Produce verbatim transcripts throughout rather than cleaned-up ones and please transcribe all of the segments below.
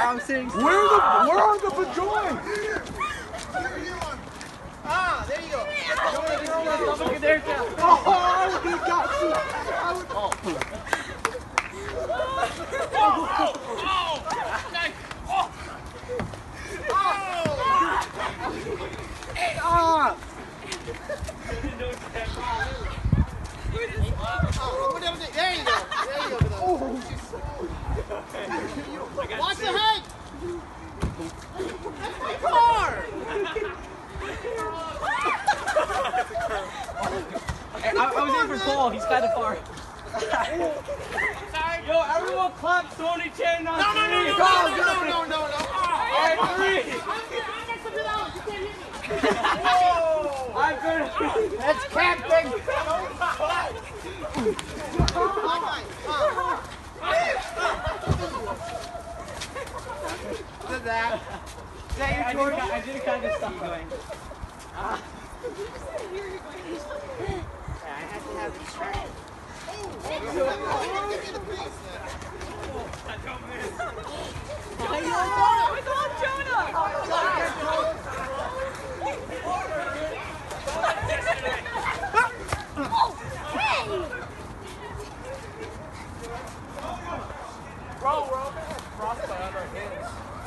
I'm sitting. Where the where are the bajoys? Ah, there you go. Look at there, Jeff. Oh, he got you. Oh. Oh. Nice. Oh. Ah. There you go. There you go. Oh. Watch the head. That's my car. I, I was aiming for Paul. He's kind of far. Sorry. Yo, everyone clap Tony Chan on No, no, no, three. no, no, no, no, no, no, no. All right, three. Whoa! I'm good. That's camping. Did that? Is that your Jordan? I did kind of stop going. Ah. I have to have it straight. I don't miss. I know. It's all Jonah. Bro, we're all gonna have frostbite on our hands.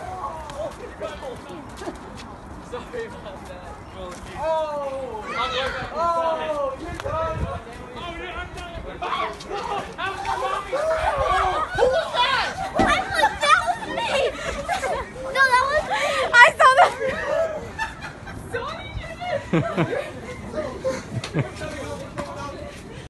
Sorry about that. Oh! Oh! You're done! Oh, yeah, I'm done! Oh! That was the mommy! Who was that? I was, that was me! No, that was me! I saw that! Sorry,